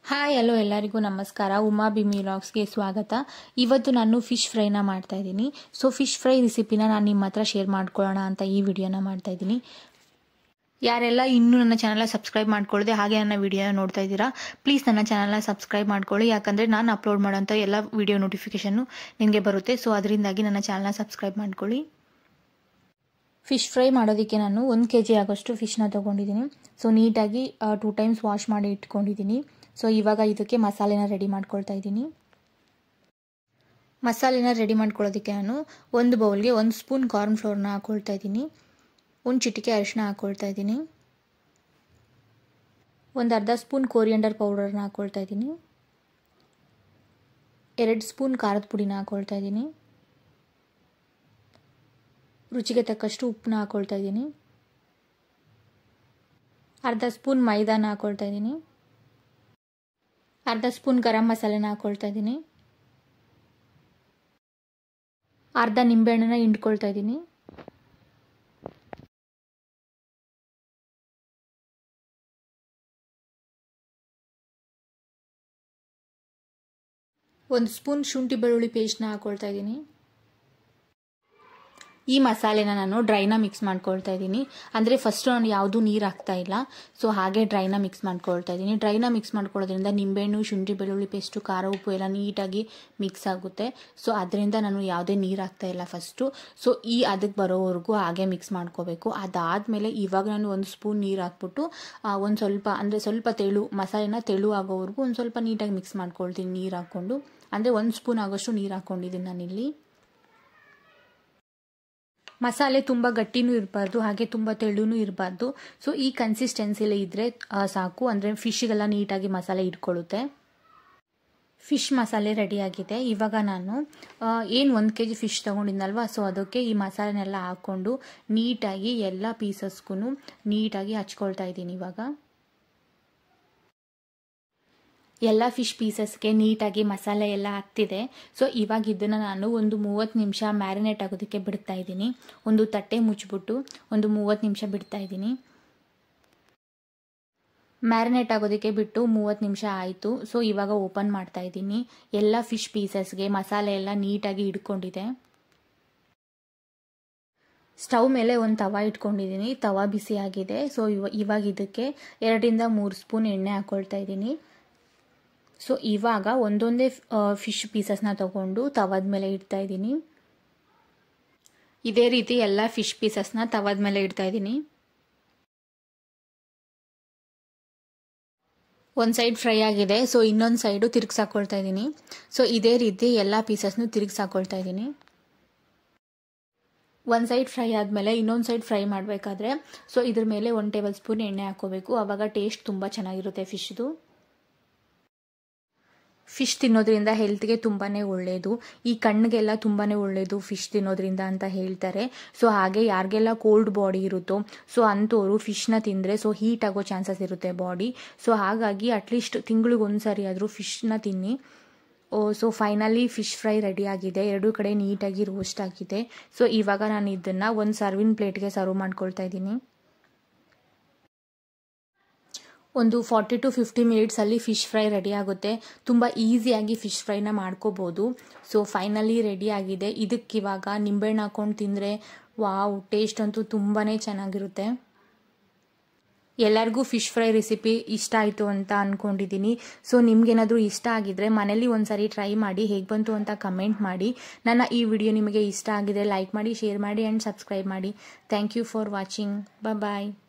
Hi hello ಎಲ್ಲರಿಗೂ ನಮಸ್ಕಾರ. ಉಮಾ ಬಿಮಿ ವ್ಲಾಗ್ಸ್ಗೆ ಸ್ವಾಗತ. ಇವತ್ತು ನಾನು ಫಿಶ್ ಫ್ರೈನ ಮಾಡ್ತಾ ಇದ್ದೀನಿ. ಸೊ ಫಿಶ್ ಫ್ರೈ ರೆಸಿಪಿನ ನಾನು ನಿಮ್ಮ ಹತ್ರ ಶೇರ್ ಮಾಡ್ಕೊಳ್ಳೋಣ ಅಂತ ಈ ವಿಡಿಯೋನ ಮಾಡ್ತಾ ಇದ್ದೀನಿ. ಯಾರೆಲ್ಲ ಇನ್ನೂ ನನ್ನ ಚಾನಲ್ನ ಸಬ್ಸ್ಕ್ರೈಬ್ ಮಾಡ್ಕೊಳ್ಳದೆ ಹಾಗೆ ನನ್ನ ವಿಡಿಯೋನ ನೋಡ್ತಾ ಇದ್ದೀರಾ, ಪ್ಲೀಸ್ ನನ್ನ ಚಾನಲ್ನ ಸಬ್ಸ್ಕ್ರೈಬ್ ಮಾಡ್ಕೊಳ್ಳಿ. ಯಾಕಂದರೆ ನಾನು ಅಪ್ಲೋಡ್ ಮಾಡೋಂಥ ಎಲ್ಲ ವಿಡಿಯೋ ನೋಟಿಫಿಕೇಷನ್ನು ನಿಮಗೆ ಬರುತ್ತೆ. ಸೊ ಅದರಿಂದಾಗಿ ನನ್ನ ಚಾನಲ್ನ ಸಬ್ಸ್ಕ್ರೈಬ್ ಮಾಡ್ಕೊಳ್ಳಿ. ಫಿಶ್ ಫ್ರೈ ಮಾಡೋದಕ್ಕೆ ನಾನು 1 kg ಆಗೋಷ್ಟು ಫಿಶ್ನ ತೊಗೊಂಡಿದ್ದೀನಿ. ಸೊ ನೀಟಾಗಿ 2 times ವಾಶ್ ಮಾಡಿ ಇಟ್ಕೊಂಡಿದ್ದೀನಿ. ಸೊ ಇವಾಗ ಇದಕ್ಕೆ ಮಸಾಲೆನ ರೆಡಿ ಮಾಡ್ಕೊಳ್ತಾ ಇದ್ದೀನಿ. ಮಸಾಲೆನ ರೆಡಿ ಮಾಡ್ಕೊಳ್ಳೋದಕ್ಕೆ ನಾನು ಒಂದು ಬೌಲ್ಗೆ 1 ಸ್ಪೂನ್ ಕಾರ್ನ್ ಫ್ಲೋರ್ನ ಹಾಕ್ಕೊಳ್ತಾ ಇದ್ದೀನಿ. 1 ಚಿಟಿಕೆ ಅರಿಶಿನ ಹಾಕ್ಕೊಳ್ತಾ ಇದ್ದೀನಿ. 1/2 ಸ್ಪೂನ್ ಕೊರಿಯಂಡರ್ ಪೌಡರ್ನ ಹಾಕ್ಕೊಳ್ತಾ ಇದ್ದೀನಿ. 2 ಸ್ಪೂನ್ ಖಾರದ ಪುಡಿನ ಹಾಕ್ಕೊಳ್ತಾ ಇದ್ದೀನಿ. ರುಚಿಗೆ ತಕ್ಕಷ್ಟು ಉಪ್ಪನ್ನ ಹಾಕ್ಕೊಳ್ತಾ ಇದ್ದೀನಿ. 1/2 ಸ್ಪೂನ್ ಮೈದಾನ ಹಾಕ್ಕೊಳ್ತಾ ಇದ್ದೀನಿ. 1/2 ಸ್ಪೂನ್ ಗರಂ ಮಸಾಲೆನ ಹಾಕ್ಕೊಳ್ತಾ ಇದ್ದೀನಿ. 1/2 ನಿಂಬೆಹಣ್ಣನ್ನ ಹಿಂಡ್ಕೊಳ್ತಾ ಇದ್ದೀನಿ. 1 ಸ್ಪೂನ್ ಶುಂಠಿ ಬೆಳ್ಳುಳ್ಳಿ ಪೇಸ್ಟ್ನ ಹಾಕ್ಕೊಳ್ತಾ ಇದ್ದೀನಿ. ಈ ಮಸಾಲೆನ ನಾನು ಡ್ರೈನ ಮಿಕ್ಸ್ ಮಾಡ್ಕೊಳ್ತಾ ಇದ್ದೀನಿ. ಅಂದರೆ ಫಸ್ಟು ನಾನು ಯಾವುದೂ ನೀರು ಹಾಕ್ತಾ ಇಲ್ಲ. ಸೊ ಹಾಗೆ ಡ್ರೈನ ಮಿಕ್ಸ್ ಮಾಡ್ಕೊಳ್ತಾ ಇದ್ದೀನಿ. ಡ್ರೈನ ಮಿಕ್ಸ್ ಮಾಡ್ಕೊಳ್ಳೋದ್ರಿಂದ ನಿಂಬೆಹಣ್ಣು, ಶುಂಠಿ ಬೆಳ್ಳುಳ್ಳಿ ಪೇಸ್ಟು, ಖಾರ, ಉಪ್ಪು ಎಲ್ಲ ನೀಟಾಗಿ ಮಿಕ್ಸ್ ಆಗುತ್ತೆ. ಸೊ ಅದರಿಂದ ನಾನು ಯಾವುದೇ ನೀರು ಹಾಕ್ತಾ ಇಲ್ಲ ಫಸ್ಟು. ಸೊ ಅದಕ್ಕೆ ಬರೋವರೆಗೂ ಹಾಗೆ ಮಿಕ್ಸ್ ಮಾಡ್ಕೋಬೇಕು. ಅದಾದಮೇಲೆ ಇವಾಗ ನಾನು 1 ಸ್ಪೂನ್ ನೀರು ಹಾಕ್ಬಿಟ್ಟು ಒಂದು ಸ್ವಲ್ಪ ಅಂದರೆ ಸ್ವಲ್ಪ ಮಸಾಲೆನ ತೆಳು ಆಗೋವರೆಗೂ ಒಂದು ಸ್ವಲ್ಪ ನೀಟಾಗಿ ಮಿಕ್ಸ್ ಮಾಡ್ಕೊಳ್ತೀನಿ ನೀರು ಹಾಕ್ಕೊಂಡು. ಅಂದರೆ 1 ಸ್ಪೂನ್ ಆಗೋಷ್ಟು ನೀರು ಹಾಕ್ಕೊಂಡಿದ್ದೀನಿ ನಾನಿಲ್ಲಿ. ಮಸಾಲೆ ತುಂಬ ಗಟ್ಟಿನೂ ಇರಬಾರ್ದು, ಹಾಗೆ ತುಂಬ ತೆಳುನೂ ಇರಬಾರ್ದು. ಸೊ ಈ ಕನ್ಸಿಸ್ಟೆನ್ಸಿಲಿ ಇದ್ದರೆ ಸಾಕು. ಅಂದರೆ ಫಿಶ್ಗೆಲ್ಲ ನೀಟಾಗಿ ಮಸಾಲೆ ಇಟ್ಕೊಳ್ಳುತ್ತೆ. ಫಿಶ್ ಮಸಾಲೆ ರೆಡಿಯಾಗಿದೆ. ಇವಾಗ ನಾನು 1 kg ಫಿಶ್ ತೊಗೊಂಡಿದ್ನಲ್ವ, ಸೊ ಅದಕ್ಕೆ ಈ ಮಸಾಲೆನೆಲ್ಲ ಹಾಕ್ಕೊಂಡು ನೀಟಾಗಿ ಎಲ್ಲ ಪೀಸಸ್ಗೂ ನೀಟಾಗಿ ಹಚ್ಕೊಳ್ತಾ ಇದ್ದೀನಿ. ಇವಾಗ ಎಲ್ಲ ಫಿಶ್ ಪೀಸಸ್ಗೆ ನೀಟಾಗಿ ಮಸಾಲೆ ಎಲ್ಲ ಹತ್ತಿದೆ. ಸೊ ಇವಾಗ ಇದನ್ನು ನಾನು ಒಂದು 30 ನಿಮಿಷ ಮ್ಯಾರಿನೇಟ್ ಆಗೋದಕ್ಕೆ ಬಿಡ್ತಾ ಇದ್ದೀನಿ. ಒಂದು ತಟ್ಟೆ ಮುಚ್ಚಿಬಿಟ್ಟು ಒಂದು 30 ನಿಮಿಷ ಬಿಡ್ತಾ ಇದ್ದೀನಿ. ಮ್ಯಾರಿನೇಟ್ ಆಗೋದಕ್ಕೆ ಬಿಟ್ಟು 30 ನಿಮಿಷ ಆಯಿತು. ಸೊ ಇವಾಗ ಓಪನ್ ಮಾಡ್ತಾ ಇದ್ದೀನಿ. ಎಲ್ಲ ಫಿಶ್ ಪೀಸಸ್ಗೆ ಮಸಾಲೆ ಎಲ್ಲ ನೀಟಾಗಿ ಹಿಡ್ಕೊಂಡಿದೆ. ಸ್ಟವ್ ಮೇಲೆ ಒಂದು ತವಾ ಇಟ್ಕೊಂಡಿದ್ದೀನಿ. ತವಾ ಬಿಸಿ ಆಗಿದೆ. ಸೊ ಇವಾಗ ಇದಕ್ಕೆ 2 3 ಸ್ಪೂನ್ ಎಣ್ಣೆ ಹಾಕ್ಕೊಳ್ತಾ ಇದ್ದೀನಿ. ಸೊ ಇವಾಗ ಒಂದೊಂದೇ ಫಿಶ್ ಪೀಸಸ್ನ ತಗೊಂಡು ತವಾದ ಮೇಲೆ ಇಡ್ತಾ ಇದ್ದೀನಿ. ಇದೇ ರೀತಿ ಎಲ್ಲ ಫಿಶ್ ಪೀಸಸ್ನ ತವಾದ ಮೇಲೆ ಇಡ್ತಾ ಇದ್ದೀನಿ. ಒಂದು ಸೈಡ್ ಫ್ರೈ ಆಗಿದೆ. ಸೊ ಇನ್ನೊಂದು ಸೈಡು ತಿರುಗಿಸಾಕೊಳ್ತಾ ಇದ್ದೀನಿ. ಸೊ ಇದೇ ರೀತಿ ಎಲ್ಲ ಪೀಸಸ್ನು ತಿರುಗಿಸಾಕೊಳ್ತಾ ಇದ್ದೀನಿ. ಒಂದು ಸೈಡ್ ಫ್ರೈ ಆದಮೇಲೆ ಇನ್ನೊಂದು ಸೈಡ್ ಫ್ರೈ ಮಾಡಬೇಕಾದ್ರೆ ಸೊ ಇದ್ರ ಮೇಲೆ 1 ಟೇಬಲ್ ಸ್ಪೂನ್ ಎಣ್ಣೆ ಹಾಕ್ಕೋಬೇಕು. ಆವಾಗ ಟೇಸ್ಟ್ ತುಂಬ ಚೆನ್ನಾಗಿರುತ್ತೆ ಫಿಶ್ದು. ಫಿಶ್ ತಿನ್ನೋದ್ರಿಂದ ಹೆಲ್ತ್ಗೆ ತುಂಬಾ ಒಳ್ಳೆಯದು. ಈ ಕಣ್ಣಿಗೆಲ್ಲ ತುಂಬಾ ಒಳ್ಳೆಯದು ಫಿಶ್ ತಿನ್ನೋದ್ರಿಂದ ಅಂತ ಹೇಳ್ತಾರೆ. ಸೊ ಹಾಗೆ ಯಾರಿಗೆಲ್ಲ ಕೋಲ್ಡ್ ಬಾಡಿ ಇರುತ್ತೋ ಸೊ ಅಂಥವ್ರು ಫಿಶ್ನ ತಿಂದರೆ ಸೊ ಹೀಟ್ ಆಗೋ ಚಾನ್ಸಸ್ ಇರುತ್ತೆ ಬಾಡಿ. ಸೊ ಹಾಗಾಗಿ ಅಟ್ಲೀಸ್ಟ್ ತಿಂಗಳಿಗೆ 1 ಸರಿ ಆದರೂ ಫಿಶ್ನ ತಿನ್ನಿ. So finally fish fry ready ಆಗಿದೆ. 2 ಕಡೆ ನೀಟಾಗಿ ರೋಸ್ಟ್ ಆಗಿದೆ. ಸೊ ಇವಾಗ ನಾನು ಇದನ್ನು ಒಂದು ಸರ್ವಿಂಗ್ ಪ್ಲೇಟ್ಗೆ ಸರ್ವ್ ಮಾಡ್ಕೊಳ್ತಾ ಇದ್ದೀನಿ. ಒಂದು 40 to 50 ಮಿನಿಟ್ಸಲ್ಲಿ ಫಿಶ್ ಫ್ರೈ ರೆಡಿ ಆಗುತ್ತೆ. ತುಂಬ ಈಸಿಯಾಗಿ ಫಿಶ್ ಫ್ರೈನ ಮಾಡ್ಕೋಬೋದು. ಸೊ ಫೈನಲಿ ರೆಡಿ ಆಗಿದೆ. ಇದಕ್ಕಿವಾಗ ನಿಂಬೆಹಣ್ಣು ಹಾಕ್ಕೊಂಡು ತಿಂದರೆ ವಾವ್, ಟೇಸ್ಟ್ ಅಂತೂ ತುಂಬಾ ಚೆನ್ನಾಗಿರುತ್ತೆ. ಎಲ್ಲರಿಗೂ ಫಿಶ್ ಫ್ರೈ ರೆಸಿಪಿ ಇಷ್ಟ ಆಯಿತು ಅಂತ ಅಂದ್ಕೊಂಡಿದ್ದೀನಿ. ಸೊ ನಿಮ್ಗೇನಾದರೂ ಇಷ್ಟ ಆಗಿದ್ರೆ ಮನೇಲಿ ಒಂದು ಸಾರಿ ಟ್ರೈ ಮಾಡಿ ಹೇಗೆ ಬಂತು ಅಂತ ಕಮೆಂಟ್ ಮಾಡಿ. ನನ್ನ ಈ ವಿಡಿಯೋ ನಿಮಗೆ ಇಷ್ಟ ಆಗಿದೆ ಲೈಕ್ ಮಾಡಿ, ಶೇರ್ ಮಾಡಿ ಆ್ಯಂಡ್ ಸಬ್ಸ್ಕ್ರೈಬ್ ಮಾಡಿ. Thank you for watching. Bye.